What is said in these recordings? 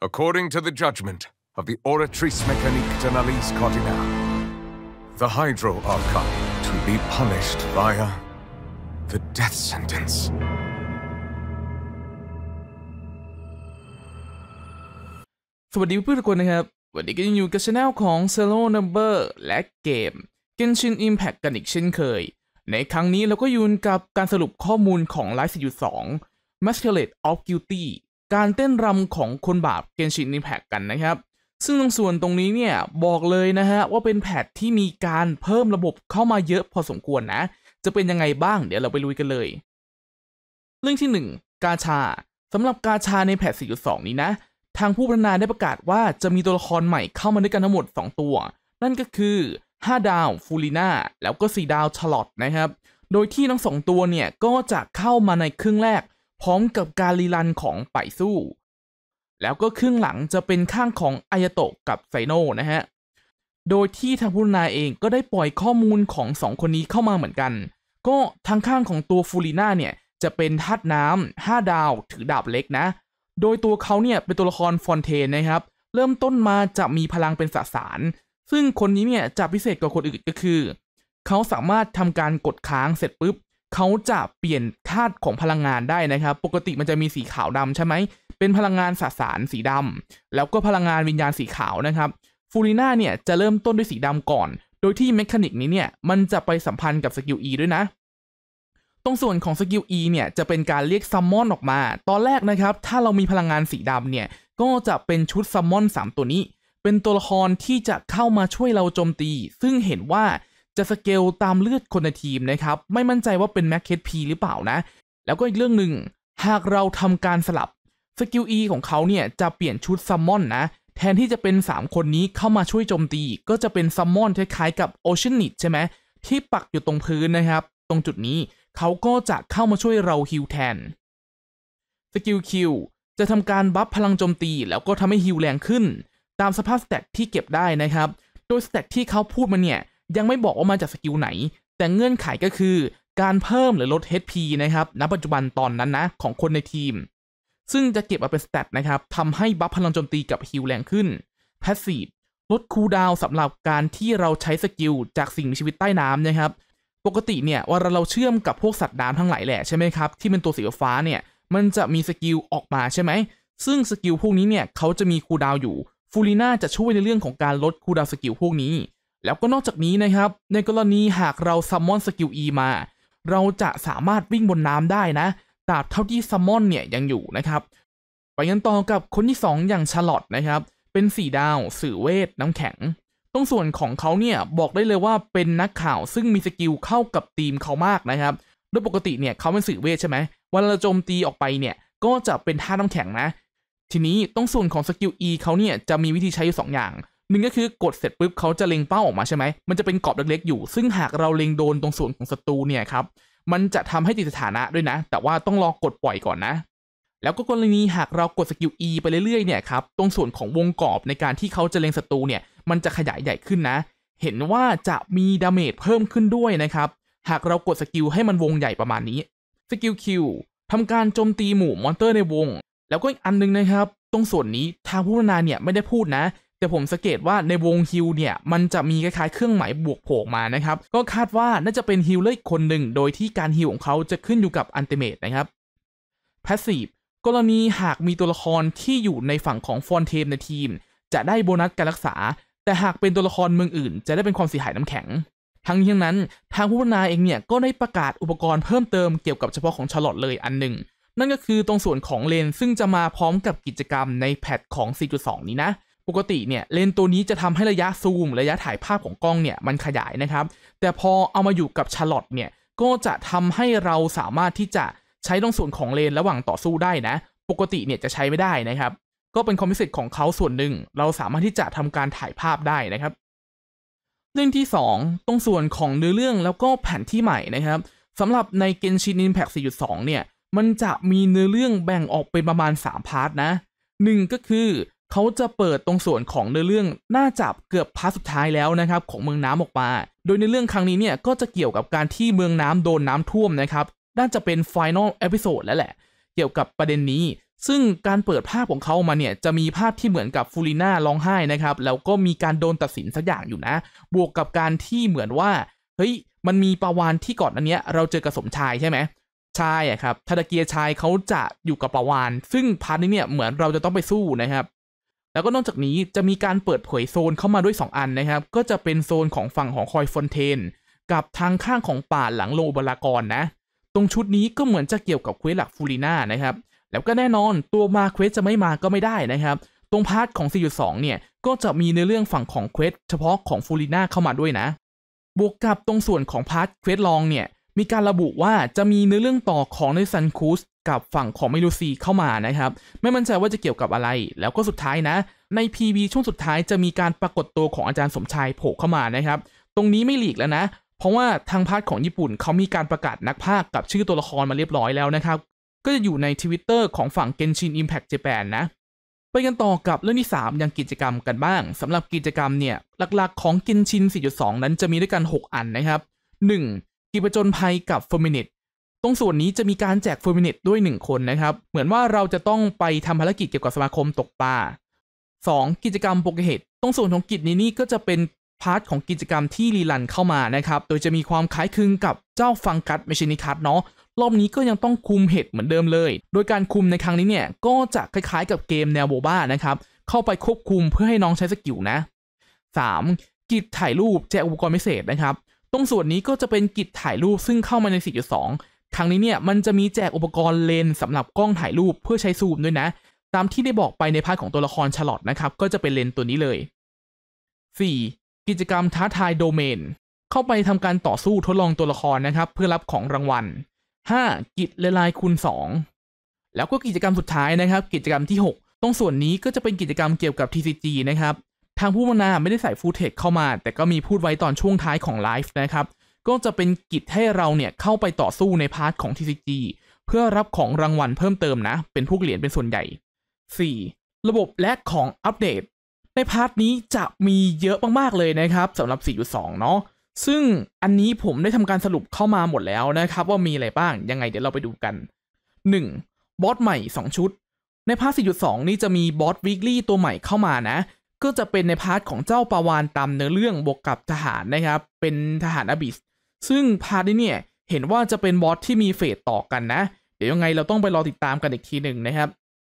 According to the judgment of the Oratrice Mécanique d'Analyse Cardinale, the Hydro Archon to be punished via the death sentence. สวัสดีเพื่อนทุกคนนะครับวันนี้ก็ยังอยู่กับ Channel ของ Zero Number และเกม Genshin Impact กันอีกเช่นเคยในครั้งนี้เราก็อยู่กับการสรุปข้อมูลของ Live 4.2 Masquerade of Guilty การเต้นรำของคนบาป Genshin Impact กันนะครับซึ่งตรงส่วนตรงนี้เนี่ยบอกเลยนะฮะว่าเป็นแพทที่มีการเพิ่มระบบเข้ามาเยอะพอสมควรนะจะเป็นยังไงบ้างเดี๋ยวเราไปลุยกันเลยเรื่องที่ 1 กาชาสำหรับกาชาในแพท 4.2 นี้นะทางผู้พัฒนาได้ประกาศว่าจะมีตัวละครใหม่เข้ามาด้วยกันทั้งหมด2ตัวนั่นก็คือ5ดาวฟูลิน่าแล้วก็4ดาวชาร์ลอตนะครับโดยที่ทั้ง2ตัวเนี่ยก็จะเข้ามาในครึ่งแรกพร้อมกับการรีรันของไปสู้แล้วก็ครึ่งหลังจะเป็นข้างของอายาโตะกับไซโนะนะฮะโดยที่ทางผู้พัฒนาเองก็ได้ปล่อยข้อมูลของ2คนนี้เข้ามาเหมือนกันก็ทางข้างของตัวฟูลิน่าเนี่ยจะเป็นธาตุน้ำ5ดาวถือดาบเล็กนะโดยตัวเขาเนี่ยเป็นตัวละครฟอนเทนนะครับเริ่มต้นมาจะมีพลังเป็นสสารซึ่งคนนี้เนี่ยจะพิเศษกว่าคนอื่นก็คือเขาสามารถทำการกดค้างเสร็จปุ๊บเขาจะเปลี่ยนธาตุของพลังงานได้นะครับปกติมันจะมีสีขาวดำใช่ไหมเป็นพลังงานสสารสีดำแล้วก็พลังงานวิญญาณสีขาวนะครับฟูลิน่าเนี่ยจะเริ่มต้นด้วยสีดำก่อนโดยที่เมคานิกนี้เนี่ยมันจะไปสัมพันธ์กับสกิล E ด้วยนะตรงส่วนของสกิล E เนี่ยจะเป็นการเรียกซัมมอนออกมาตอนแรกนะครับถ้าเรามีพลังงานสีดำเนี่ยก็จะเป็นชุดซัมมอน3ตัวนี้เป็นตัวละครที่จะเข้ามาช่วยเราโจมตีซึ่งเห็นว่าจะสเกลตามเลือดคนในทีมนะครับไม่มั่นใจว่าเป็นแม็กเคทพีหรือเปล่านะแล้วก็อีกเรื่องหนึ่งหากเราทำการสลับสกิล E ของเขาเนี่ยจะเปลี่ยนชุดซัมมอนนะแทนที่จะเป็น3คนนี้เข้ามาช่วยโจมตีก็จะเป็นซัมมอนคล้ายๆกับโอเชียนนิดใช่ไหมที่ปักอยู่ตรงพื้นนะครับตรงจุดนี้เขาก็จะเข้ามาช่วยเราฮิลแทนสกิล Q จะทำการบัฟพลังโจมตีแล้วก็ทำให้ฮิลแรงขึ้นตามสภาพสแตทที่เก็บได้นะครับโดยสแตทที่เขาพูดมาเนี่ยยังไม่บอกว่ามาจากสกิลไหนแต่เงื่อนไขก็คือการเพิ่มหรือลด HP นะครับณปัจจุบันตอนนั้นนะของคนในทีมซึ่งจะเก็บมาเป็นสแตทนะครับทำให้บัฟพลังโจมตีกับฮิลแรงขึ้น Passive ลดคูลดาวน์สำหรับการที่เราใช้สกิลจากสิ่งมีชีวิตใต้น้ำนะครับปกติเนี่ยเวลาเราเชื่อมกับพวกสัตว์น้ำทั้งหลายแหละใช่ไหมครับที่เป็นตัวสีฟ้าเนี่ยมันจะมีสกิลออกมาใช่ไหมซึ่งสกิลพวกนี้เนี่ยเขาจะมีคูลดาวน์อยู่ฟูลิน่าจะช่วยในเรื่องของการลดคูลดาวน์สกิลพวกนี้แล้วก็นอกจากนี้นะครับในกรณีหากเราซัมมอนสกิล E มาเราจะสามารถวิ่งบนน้ำได้นะตราบเท่าที่ซัมมอนเนี่ยยังอยู่นะครับไปกันต่อกับคนที่2อย่างชาร์ลอตนะครับเป็น4ดาวสื่อเวทน้ำแข็งตรงส่วนของเขาเนี่ยบอกได้เลยว่าเป็นนักข่าวซึ่งมีสกิลเข้ากับทีมเขามากนะครับโดยปกติเนี่ยเขาเป็นสื่อเวทใช่ไหมเวลาเราโจมตีออกไปเนี่ยก็จะเป็นธาตุน้ำแข็งนะทีนี้ตรงส่วนของสกิล E เขาเนี่ยจะมีวิธีใช้อยู่2อย่างหนึ่งก็คือกดเสร็จปุ๊บเขาจะเล็งเป้าออกมาใช่ไหมมันจะเป็นกรอบเล็กๆอยู่ซึ่งหากเราเล็งโดนตรงส่วนของศัตรูเนี่ยครับมันจะทำให้ติดสถานะด้วยนะแต่ว่าต้องรอกดปล่อยก่อนนะแล้วก็กรณีหากเรากดสกิล E ไปเรื่อยๆเนี่ยครับตรงส่วนของวงกรอบในการที่เขาจะเล็งศัตรูเนี่ยมันจะขยายใหญ่ขึ้นนะเห็นว่าจะมีดาเมจเพิ่มขึ้นด้วยนะครับหากเรากดสกิลให้มันวงใหญ่ประมาณนี้สกิล Q ทำการโจมตีหมู่มอนเตอร์ในวงแล้วก็อีกอันนึงนะครับตรงส่วนนี้ทางผู้พัฒนาเนี่ยไม่ได้พูดนะแต่ผมสังเกตว่าในวงฮิลเนี่ยมันจะมีคล้ายๆเครื่องหมายบวกโผล่มานะครับก็คาดว่าน่าจะเป็นฮิลเลอร์อีกคนหนึ่งโดยที่การฮิลของเขาจะขึ้นอยู่กับอันติเมตนะครับ Passive กรณีหากมีตัวละครที่อยู่ในฝั่งของฟอนเทนในทีมจะได้โบนัสการรักษาแต่หากเป็นตัวละครเมืองอื่นจะได้เป็นความเสียหายน้ำแข็งทั้งนี้ทั้งนั้นทางผู้พัฒนาเองเนี่ยก็ได้ประกาศอุปกรณ์เพิ่มเติมเกี่ยวกับเฉพาะของชาร์ลอตเลยอันหนึ่งนั่นก็คือตรงส่วนของเลนซึ่งจะมาพร้อมกับกิจกรรมในแพทของ 4.2 นี้นะปกติเนี่ยเลนตัวนี้จะทำให้ระยะซูมระยะถ่ายภาพของกล้องเนี่ยมันขยายนะครับแต่พอเอามาอยู่กับชาร์ลอตเนี่ยก็จะทำให้เราสามารถที่จะใช้ตรงส่วนของเลนระหว่างต่อสู้ได้นะปกติเนี่ยจะใช้ไม่ได้นะครับก็เป็นความพิเศษของเขาส่วนหนึ่งเราสามารถที่จะทำการถ่ายภาพได้นะครับเรื่องที่2ตรงส่วนของเนื้อเรื่องแล้วก็แผนที่ใหม่นะครับสำหรับใน Genshin Impact 4.2 เนี่ยมันจะมีเนื้อเรื่องแบ่งออกเป็นประมาณ3พาร์ทนะ1ก็คือเขาจะเปิดตรงส่วนของเนื้อเรื่องน่าจะเกือบพาร์ทสุดท้ายแล้วนะครับของเมืองน้ำออกมาโดยในเรื่องครั้งนี้เนี่ยก็จะเกี่ยวกับการที่เมืองน้ำโดนน้ำท่วมนะครับน่าจะเป็น Final Episode แล้วแหละเกี่ยวกับประเด็นนี้ซึ่งการเปิดภาพของเขามาเนี่ยจะมีภาพที่เหมือนกับฟูลิน่าร้องไห้นะครับแล้วก็มีการโดนตัดสินสักอย่างอยู่นะบวกกับการที่เหมือนว่าเฮ้ยมันมีปาวานที่ก่อนอันเนี้ยเราเจอกับสมชายใช่ไหมชายอะครับทาดาเกียชายเขาจะอยู่กับปาวานซึ่งพาร์ทนี้เนี่ยเหมือนเราจะต้องไปสู้นะครับแล้วก็นอกจากนี้จะมีการเปิดเผยโซนเข้ามาด้วย2อันนะครับก็จะเป็นโซนของฝั่งของคอยฟอนเทนกับทางข้างของป่าหลังโลบลากรนะตรงชุดนี้ก็เหมือนจะเกี่ยวกับเควสหลักฟูลิน่านะครับแล้วก็แน่นอนตัวมาเควสจะไม่มาก็ไม่ได้นะครับตรงพาร์ทของ 4.2 เนี่ยก็จะมีในเรื่องฝั่งของเควสเฉพาะของฟูลิน่าเข้ามาด้วยนะบวกกับตรงส่วนของพาร์ทเควสลองเนี่ยมีการระบุว่าจะมีเนื้อเรื่องต่อของในซันคูสกับฝั่งของเมลูซีเข้ามานะครับไม่มั่นใจว่าจะเกี่ยวกับอะไรแล้วก็สุดท้ายนะใน PV ช่วงสุดท้ายจะมีการปรากฏตัวของอาจารย์สมชายโผล่เข้ามานะครับตรงนี้ไม่หลีกแล้วนะเพราะว่าทางพาร์ทของญี่ปุ่นเขามีการประกาศนักพากย์กับชื่อตัวละครมาเรียบร้อยแล้วนะครับก็จะอยู่ใน Twitter ของฝั่ง Genshin Impact Japan นะไปกันต่อกับเรื่องที่3อย่างกิจกรรมกันบ้างสำหรับกิจกรรมเนี่ยหลักๆของ Genshin 4.2 นั้นจะมีด้วยกัน6อันนะครับ 1. กิจผจญภัยกับ Ferminate ตรงส่วนนี้จะมีการแจก Ferminate ด้วย1คนนะครับเหมือนว่าเราจะต้องไปทำภารกิจเกี่ยวกับสมาคมตกปลา 2. กิจกรรมโปเกเฮดตรงส่วนของกิจนี้ก็จะเป็นพาร์ทของกิจกรรมที่รีรันเข้ามานะครับโดยจะมีความคล้ายคลึงกับเจ้าฟังกัสเมชินิคัสเนาะรอบนี้ก็ยังต้องคุมเห็ดเหมือนเดิมเลยโดยการคุมในครั้งนี้เนี่ยก็จะคล้ายๆกับเกมแนวโบบ้านะครับเข้าไปควบคุมเพื่อให้น้องใช้สกิลนะ 3. กิจถ่ายรูปแจกอุปกรณ์พิเศษนะครับตรงส่วนนี้ก็จะเป็นกิจถ่ายรูปซึ่งเข้ามาใน 4.2 ครั้งนี้เนี่ยมันจะมีแจกอุปกรณ์เลนส์สำหรับกล้องถ่ายรูปเพื่อใช้ซูมด้วยนะตามที่ได้บอกไปในพาร์ทของตัวละครชาร์ลอตนะครับก็จะเป็นเลนส์ตัวนี้เลย 4. กิจกรรมท้าทายโดเมนเข้าไปทำการต่อสู้ทดลองตัวละครนะครับเพื่อรับของรางวัล 5. กิจละลายคูณ 2แล้วก็กิจกรรมสุดท้ายนะครับกิจกรรมที่6ตรงส่วนนี้ก็จะเป็นกิจกรรมเกี่ยวกับ TCG นะครับทางผู้พัฒนาไม่ได้ใส่ฟูลเทคเข้ามาแต่ก็มีพูดไว้ตอนช่วงท้ายของไลฟ์นะครับก็จะเป็นกิจให้เราเนี่ยเข้าไปต่อสู้ในพาร์ทของ TCG เพื่อรับของรางวัลเพิ่มเติมนะเป็นพวกเหรียญเป็นส่วนใหญ่ 4. ระบบและของอัปเดตในพาร์ทนี้จะมีเยอะมากๆเลยนะครับสำหรับ 4.2 เนาะซึ่งอันนี้ผมได้ทำการสรุปเข้ามาหมดแล้วนะครับว่ามีอะไรบ้างยังไงเดี๋ยวเราไปดูกัน 1. บอสใหม่2ชุดในพาร์ท 4.2 นี้จะมีบอสวีคลี่ตัวใหม่เข้ามานะก็จะเป็นในพาร์ทของเจ้าปาวานตามเนื้อเรื่องบวกกับทหารนะครับเป็นทหารอบิสซึ่งพาร์ทนี้เนี่ยเห็นว่าจะเป็นบอสที่มีเฟสต่อกันนะเดี๋ยวยังไงเราต้องไปรอติดตามกันอีกทีหนึ่งนะครับ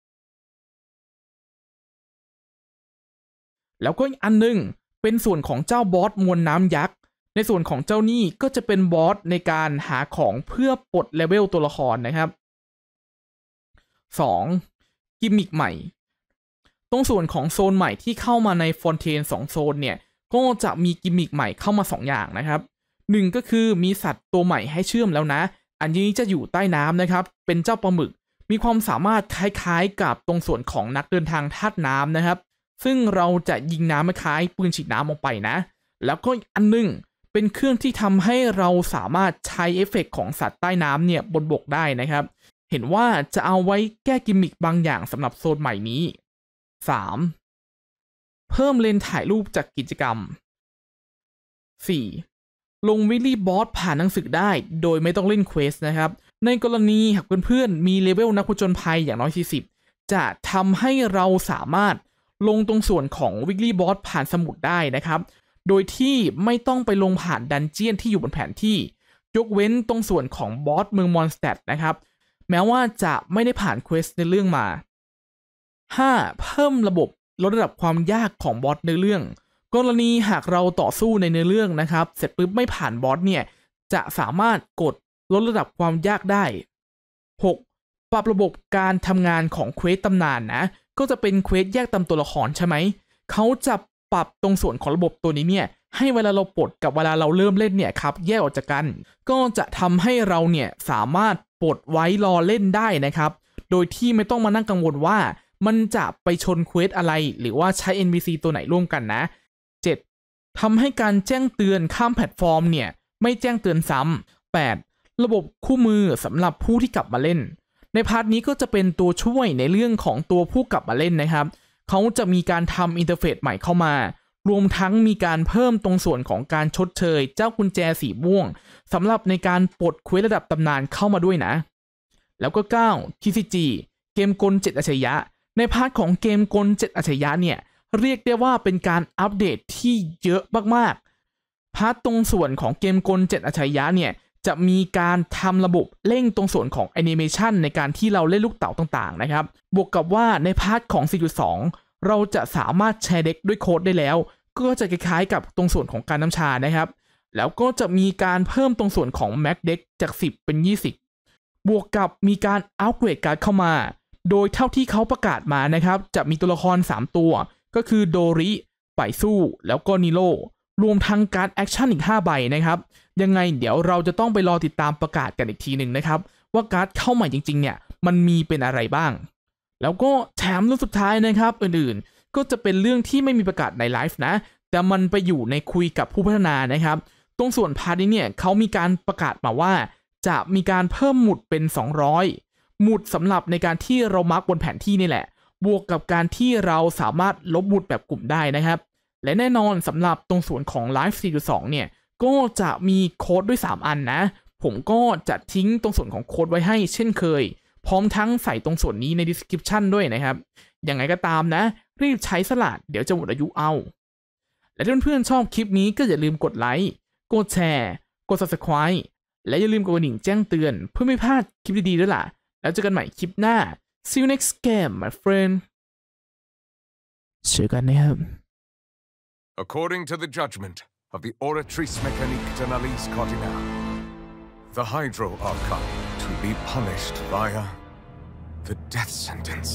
แล้วก็อีกอันนึงเป็นส่วนของเจ้าบอสมวลน้ำยักษ์ในส่วนของเจ้านี่ก็จะเป็นบอสในการหาของเพื่อปลดเลเวลตัวละครนะครับ 2. กิมมิคใหม่ตรงส่วนของโซนใหม่ที่เข้ามาในฟอนเทน2โซนเนี่ยก็จะมีกิมมิคใหม่เข้ามา2อย่างนะครับ1ก็คือมีสัตว์ตัวใหม่ให้เชื่อมแล้วนะอันนี้จะอยู่ใต้น้ำนะครับเป็นเจ้าปลาหมึกมีความสามารถคล้ายๆกับตรงส่วนของนักเดินทางธาตุน้ำนะครับซึ่งเราจะยิงน้ำคล้ายปืนฉีดน้ำออกไปนะแล้วก็อีกอันนึงเป็นเครื่องที่ทำให้เราสามารถใช้เอฟเฟกต์ของสัตว์ใต้น้ำเนี่ยบนบกได้นะครับเห็นว่าจะเอาไว้แก้กิมมิคบางอย่างสำหรับโซนใหม่นี้ 3. เพิ่มเลนถ่ายรูปจากกิจกรรม 4. ลงวิลลี่บอสผ่านหนังสือได้โดยไม่ต้องเล่นเควสนะครับในกรณีหากเพื่อนๆมีเลเวลนักผจญภัยอย่างน้อย40จะทำให้เราสามารถลงตรงส่วนของวิลลี่บอสผ่านสมุดได้นะครับโดยที่ไม่ต้องไปลงผ่านดันเจียนที่อยู่บนแผนที่ยกเว้นตรงส่วนของบอสเมืองมอนสเตดนะครับแม้ว่าจะไม่ได้ผ่านเควสในเรื่องมา 5. เพิ่มระบบลดระดับความยากของบอสในเรื่องกรณีหากเราต่อสู้ในเนื้อเรื่องนะครับเสร็จปุ๊บไม่ผ่านบอสเนี่ยจะสามารถกดลดระดับความยากได้ 6. ปรับระบบการทำงานของเควสตำนานนะก็จะเป็นเควสแยกตามตัวละครใช่ไหมเขาจะปรับตรงส่วนของระบบตัวนี้เนี่ยให้เวลาเราปลดกับเวลาเราเริ่มเล่นเนี่ยครับแยกออกจากกันก็จะทำให้เราเนี่ยสามารถปลดไว้รอเล่นได้นะครับโดยที่ไม่ต้องมานั่งกังวลว่ามันจะไปชนเควสอะไรหรือว่าใช้ NPC ตัวไหนร่วมกันนะ 7. ทำให้การแจ้งเตือนข้ามแพลตฟอร์มเนี่ยไม่แจ้งเตือนซ้ำ 8. ระบบคู่มือสำหรับผู้ที่กลับมาเล่นในพาร์ทนี้ก็จะเป็นตัวช่วยในเรื่องของตัวผู้กลับมาเล่นนะครับเขาจะมีการทำอินเทอร์เฟซใหม่เข้ามารวมทั้งมีการเพิ่มตรงส่วนของการชดเชยเจ้ากุญแจสีม่วงสำหรับในการปลดเควสระดับตำนานเข้ามาด้วยนะแล้วก็ 9. TCG เกมกล7อัจฉริยะในพาร์ทของเกมกล7อัจฉริยะเนี่ยเรียกได้ว่าเป็นการอัปเดตที่เยอะมากๆพาร์ทตรงส่วนของเกมกล7อัจฉริยะเนี่ยจะมีการทำระบบเร่งตรงส่วนของแอนิเมชันในการที่เราเล่นลูกเต๋าต่างๆนะครับบวกกับว่าในพาร์ทของ 4.2 เราจะสามารถแชร์เด็กด้วยโค้ดได้แล้วก็จะคล้ายๆกับตรงส่วนของการน้ำชานะครับแล้วก็จะมีการเพิ่มตรงส่วนของ Max Deck จาก10เป็น20บวกกับมีการอัปเกรดการ์ดเข้ามาโดยเท่าที่เขาประกาศมานะครับจะมีตัวละคร3ตัวก็คือโดริไปสู้แล้วก็นิโร่รวมทั้งการ์ดแอคชั่นอีก5ใบนะครับยังไงเดี๋ยวเราจะต้องไปรอติดตามประกาศกันอีกทีหนึ่งนะครับว่าการ์ดเข้าใหม่จริงๆเนี่ยมันมีเป็นอะไรบ้างแล้วก็แถมเรื่องสุดท้ายนะครับอื่นๆก็จะเป็นเรื่องที่ไม่มีประกาศในไลฟ์นะแต่มันไปอยู่ในคุยกับผู้พัฒนานะครับตรงส่วนพาร์ทนี้เนี่ยเขามีการประกาศมาว่าจะมีการเพิ่มหมุดเป็น200หมุดสำหรับในการที่เรามาร์กบนแผนที่นี่แหละบวกกับการที่เราสามารถลบหมุดแบบกลุ่มได้นะครับและแน่นอนสำหรับตรงส่วนของ Live 4.2 เนี่ยก็จะมีโค้ดด้วย3อันนะผมก็จะทิ้งตรงส่วนของโค้ดไว้ให้เช่นเคยพร้อมทั้งใส่ตรงส่วนนี้ใน description ด้วยนะครับยังไงก็ตามนะรีบใช้สลัดเดี๋ยวจะหมดอายุเอาและถ้าเพื่อนๆชอบคลิปนี้ก็อย่าลืมกดไลค์กดแชร์กด subscribe และอย่าลืมกดกระดิ่งแจ้งเตือนเพื่อไม่พลาดคลิปดีๆด้วยล่ะแล้วเจอกันใหม่คลิปหน้า See you next game my friend เจอกันนะครับ According to the judgment of the Oratrice Mécanique d'Analyse Cardinal, the Hydro Archon to be punished via the death sentence.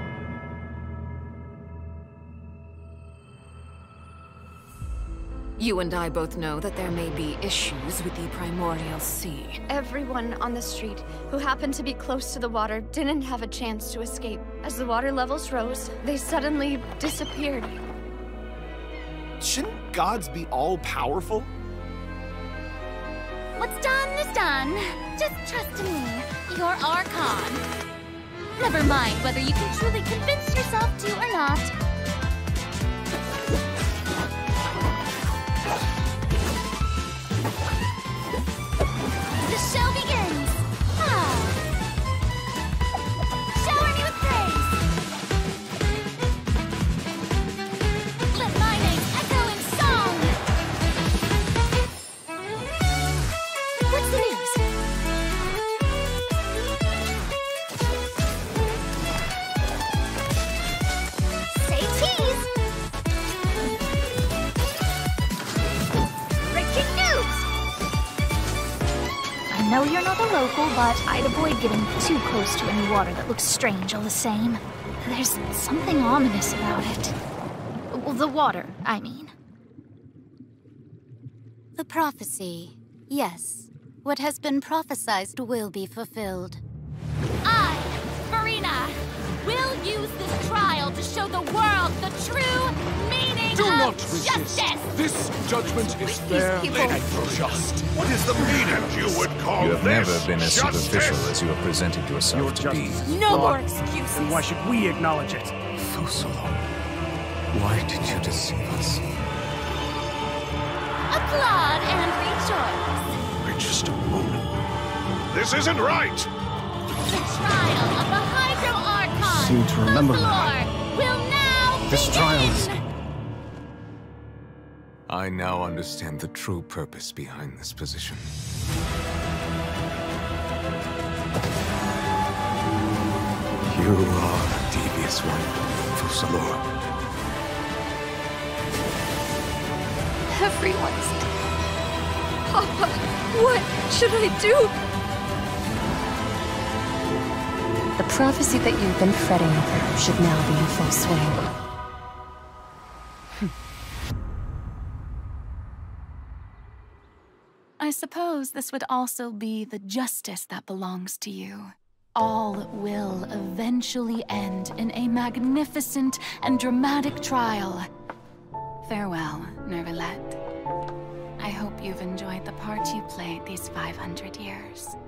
You and I both know that there may be issues with the Primordial Sea. Everyone on the street who happened to be close to the water didn't have a chance to escape. As the water levels rose, they suddenly disappeared. Shouldn't gods be all-powerful? What's done is done. Just trust in me, your Archon. Never mind whether you can truly convince yourself to or not. The show begins! Shower me with praise! Let my name echo in song! What's the news? Say cheese! Breaking news! I know you're not a local, but I'd avoid getting too close to any water that looks strange all the same. There's something ominous about it. Well, the water, I mean. The prophecy. Yes. What has been prophesized will be fulfilled. I, Marina, will use this trial to show the world the true meaning Do of not resist. justice! This judgment is fair and just. What is the meaning you would call You have this never been as justice? superficial as you have presented yourself Your to be. justice is No flawed, more excuses! and why should we acknowledge it? Fusalo, why did you deceive us? Applaud and rejoice! Wait just a moment. This isn't right! The trial of the Hydro Archon, Seem to remember Fusaloor, will now This begin! trial is- I now understand the true purpose behind this position. You are a devious one, Fusaloor. Everyone's dead. Papa, what should I do? The prophecy that you've been fretting over should now be in full swing. I suppose this would also be the justice that belongs to you. All will eventually end in a magnificent and dramatic trial. Farewell, Neuvillette. I hope you've enjoyed the part you played these 500 years.